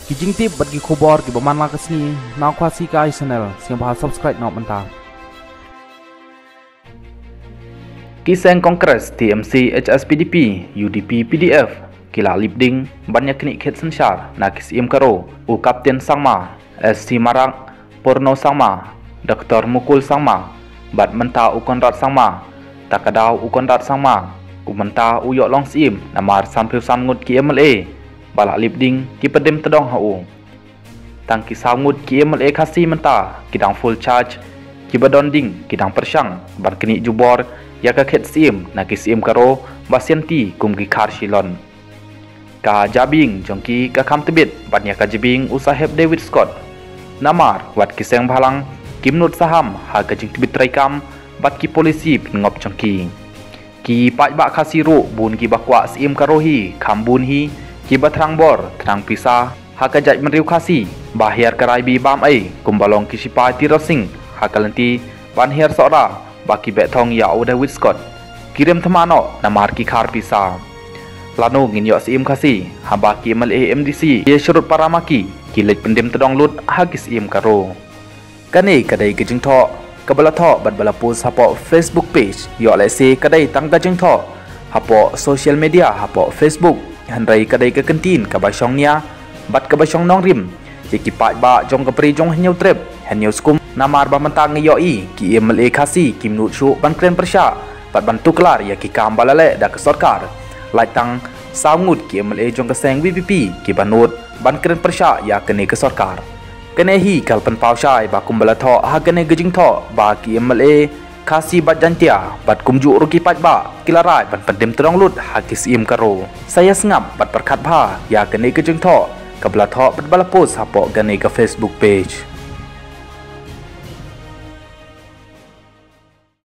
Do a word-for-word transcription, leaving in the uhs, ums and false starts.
Kijing tip bagi khobor ki baman la kasni na khwasi ka channel siang bahas subscribe na manta. Kiseng Kongres T M C H S P D P U D P P D F kila lipding banyak kini khet sensyar na kisim karo u Kapten Sangma S C Marang Porno Sangma Doktor Mukul Sangma bat menta u Konrad Sangma takadau u Konrad Sangma u menta u yok long sim namar sampai samngut ki M L A balak lipding ki pedem tedong hau tang ki samngut ki M L A kasi menta kidang full charge ki badonding kidang persyang ban kini jubor ya ka khet sim na ki sim karo basianti kum ki khar silon ka jabing jongki ka kham tebit ban ya ka jibing usaheb David Scott namar wat ki seng bhalang kimnut saham ha ka jing tebit traikam bat ki polisi ngop jongki ki paj ba khasi ru bun ki bakwa sim karo hi kham bun hi ki batrang bor trang pisa ha ka jaj menriu khasi bahir karai bi bam ai kumbalong ki sipai tirosing ha kalanti ban her sora baki betong ya u David Scott kirim thamano namar ki khar pisa lanu ngin yo sim khasi ha baki M L A M D C ye surut paramaki ki lej pendem tedong lut ha ki sim karo kani kadai ki jing tho kabala tho bat bala post hapo Facebook page yo le se kadai tang ka jing tho hapo social media hapo Facebook handai kadai ka kantin ka ba shong nia bat ka ba shong nong rim ki ki pa ba jong ka pri jong hnyau trep hnyau skum namar ba mentang yo i ki M L A khasi kim nu chu ban kren persya bat bantu kelar ya ki kam balale da ke sarkar lai tang saungut ki M L A jong ka seng V P P ki banut ban kren persya ya kene ke sarkar kene hi kalpan pau shai ba kumbala tho ha kene gejing tho ba ki M L A khasi bat jantia bat kumju ruki pat ba kilarai ban pendem terong lut ha ki sim karo saya sengap bat perkhat bha ya kene gejing tho kabla tho bat bala post hapo gane ka Facebook page